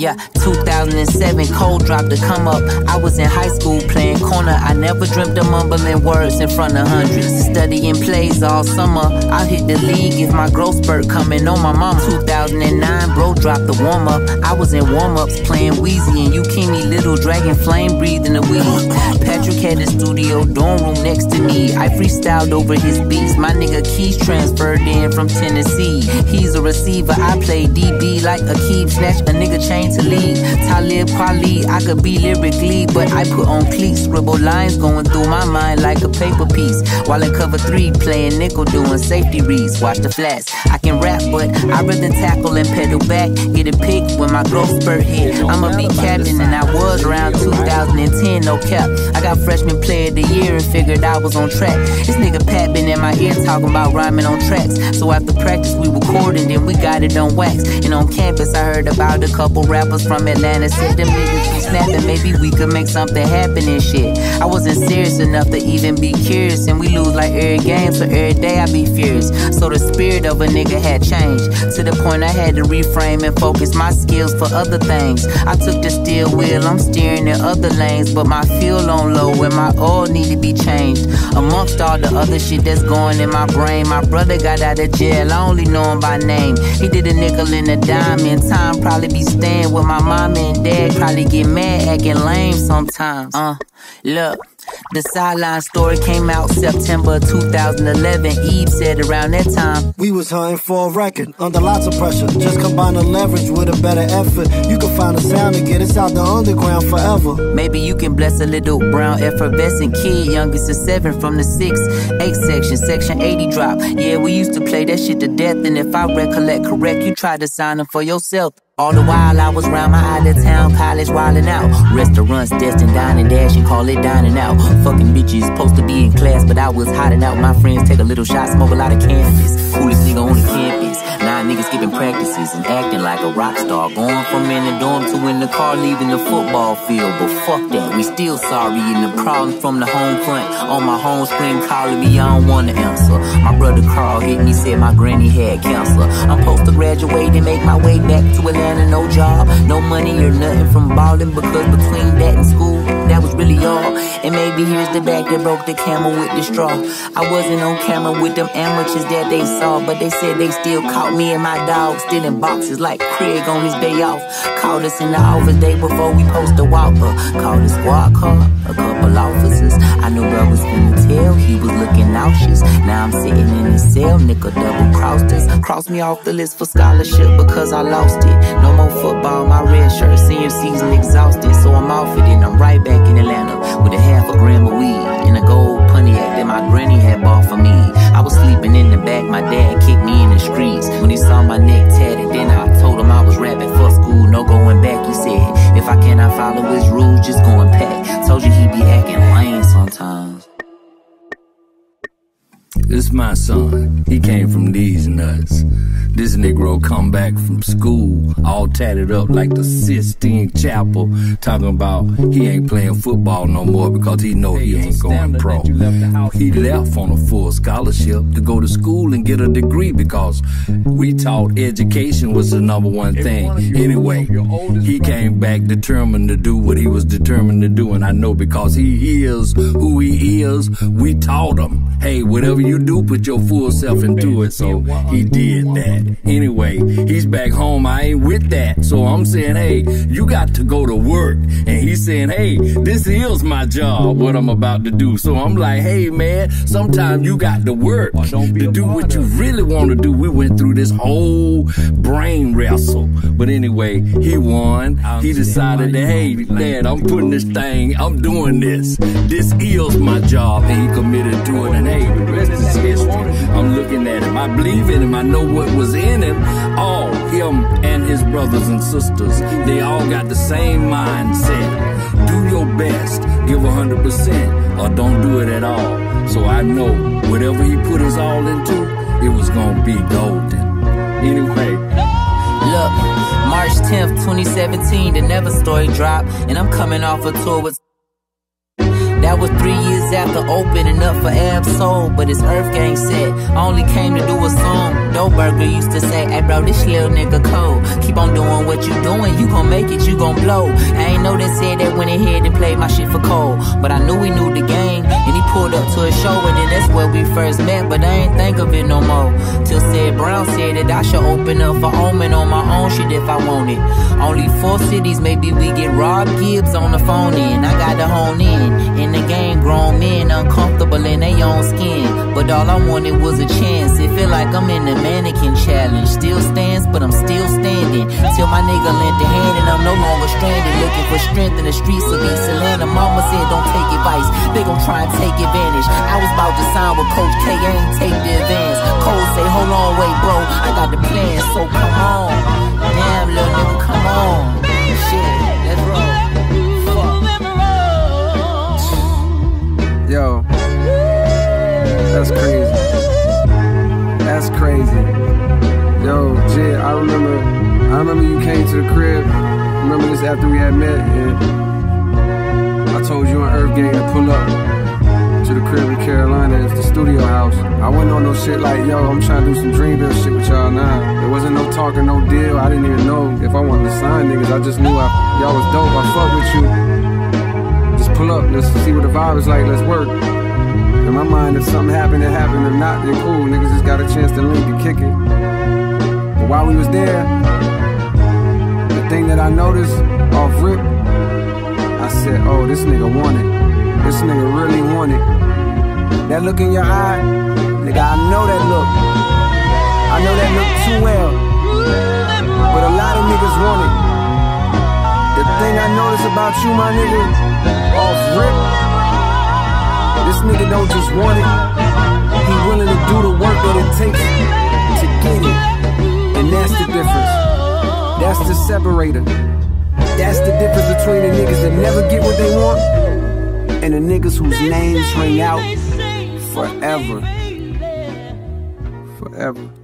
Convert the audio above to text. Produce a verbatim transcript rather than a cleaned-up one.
Yeah, two thousand seven, cold drop to come up. I was in high school playing corner. I never dreamt of mumbling words in front of hundreds. Studying plays all summer. I hit the league if my growth spurt coming on my mama. two thousand nine, bro dropped the warm up. I was in warm ups playing Wheezy and you Kimi, little dragon flame breathing the weed. Patrick had the studio dorm room next to me. I freestyled over his beats. My nigga Keys transferred in from Tennessee. He's a receiver. I play D B like a Keeb, snatch a nigga chain to lead. Talib Kweli, I could be lyrically, but I put on cleats. Scribble lines going through my mind like a paper piece. While in cover three, playing nickel, doing safety reads. Watch the flats. I can rap, but I'd rather tackle and pedal back. Get a pick when my growth spurt hit. I'ma be captain, and I was around two thousand ten, no cap. I got freshman player of the year and figured I was on track. This nigga Pat been in my ear talking about rhyming on tracks. So after practice, we recorded, then we got it on wax. And on campus, I heard about a couple rappers from Atlanta. Said them niggas be snapping, maybe we could make something happen and shit. I wasn't serious enough to even be curious, and we lose like every game, so every day I be furious. So the spirit of a nigga had changed, to the point I had to reframe and focus my skills for other things. I took the steering wheel, I'm steering in other lanes, but my fuel on low and my oil need to be changed. Amongst all the other shit that's going in my brain, my brother got out of jail, I only know him by name. He did a nickel and a dime, in time probably be staying with my mama and dad, probably get mad acting lame sometimes. Uh, look, the sideline story came out September two thousand eleven. Eve said around that time, we was hunting for a record under lots of pressure. Just combine the leverage with a better effort. You can find a sound to get us out the underground forever. Maybe you can bless a little brown effervescent kid, youngest of seven from the six eight section, section eighty drop. Yeah, we used to play that shit to death, and if I recollect correct, you tried to sign them for yourself. All the while I was round my out of town college wildin' out. Restaurants, destined dining dash, and call it dining out. Fucking bitches supposed to be in class, but I was hiding out. My friends take a little shot, smoke a lot of cannabis. Coolest nigga on the campus. Nine niggas skipping practices and acting like a rock star. Going from in the dorm to in the car, leaving the football field. But fuck that, we still sorry. And the problem from the home front. On my home screen calling me, I don't wanna answer. My brother Carl hit me, said my granny had cancer. I'm supposed to graduate and make my way back to Atlanta. No job, no money or nothing from ballin', because between that and school, that was really all. And maybe here's the back that broke the camel with the straw. I wasn't on camera with them amateurs that they saw, but they said they still caught me and my dog stealing boxes like Craig on his day off. Called us in the office day before we post a walk up. Called a squad car, a couple officers. I knew bro was finna tell, he was looking nauseous. Now I'm sitting in his cell, nigga double crossed us. Crossed me off the list for scholarship because I lost it. No more football, my red shirt, senior season exhausted. So I'm off it and I'm right back in Atlanta with a half a gram of weed and a gold Pontiac that my granny had bought for me. I was sleeping in the back, my dad kicked me in the streets. When he saw my neck tatted, then I told him I was rapping for school, no going back. He said, if I cannot follow his rules, just go and pack. Told you he be acting lame sometimes. This my son, he came from these nuts. This Negro come back from school, all tatted up like the Sistine Chapel, talking about he ain't playing football no more because he know he ain't going pro. He left on a full scholarship to go to school and get a degree because we taught education was the number one thing. Anyway, he came back determined to do what he was determined to do, and I know because he is who he is, we taught him, hey, whatever you do, put your full self into it, so he did that. Anyway, he's back home, I ain't with that. So I'm saying, hey, you got to go to work. And he's saying, hey, this is my job, what I'm about to do. So I'm like, hey man, sometimes you got to work to do what you really want to do. We went through this whole brain wrestle. But anyway, he won. He decided that, hey, Dad, I'm putting this thing, I'm doing this. This is my job. And he committed to it. And hey, the rest is history. I'm looking at him. I believe in him. I know what was in him. All him and his brothers and sisters, they all got the same mindset. Do your best, give one hundred percent, or don't do it at all. So I know whatever he put his all into, it was gonna be golden. Anyway, look, March tenth, twenty seventeen, the Never story dropped, and I'm coming off a tour with That was three years after opening up for Ab Soul, but it's Earth Gang set. I only came to do a song. Doe Burger used to say, hey bro, this little nigga cold. Keep on doing what you doing, you gon' make it, you gon' blow. I ain't know they said that when he hit and played my shit for Cole, but I knew he knew the game, and he pulled up to a show, and then that's where we first met, but I ain't think of it no more. Till said Brown said that I should open up for Omen on my own shit if I want it. Only four cities, maybe we get Rob Gibbs on the phone in. I got to hone in. In the game, grown men uncomfortable in their own skin, but all I wanted was a chance. It feel like I'm in the mannequin challenge. Still stands, but I'm still standing. Till my nigga lent a hand and I'm no longer stranded, looking for strength in the streets of East Atlanta. Mama said don't take advice, they gon' try and take advantage. I was about to sign with Coach K, I ain't take the advance. Cole say hold on, wait bro, I got the plan, so come on. Damn little nigga, come on. Shit, let's roll. Yo, that's crazy. That's crazy. Yo, J I D, I remember, I remember you came to the crib. Remember this after we had met, and I told you and Earth Gang to pull up to the crib in Carolina. It's the studio house. I wasn't on no shit like, yo, I'm trying to do some Dreamville shit with y'all now. There wasn't no talking, no deal. I didn't even know if I wanted to sign niggas. I just knew y'all was dope. I fuck with you. Just pull up, let's see what the vibe is like, let's work. In my mind, if something happened, it happened. If not, then cool. Niggas just got a chance to link and kick it. But while we was there, the thing that I noticed off rip, I said, oh, this nigga want it. This nigga really want it. That look in your eye, nigga, I know that look. I know that look too well. But a lot of niggas want it. The thing I notice about you, my nigga, off rip, this nigga don't just want it. He willing to do the work that it takes to get it. And that's the difference. That's the separator. That's the difference between the niggas that never get what they want and the niggas whose names ring out forever. Forever.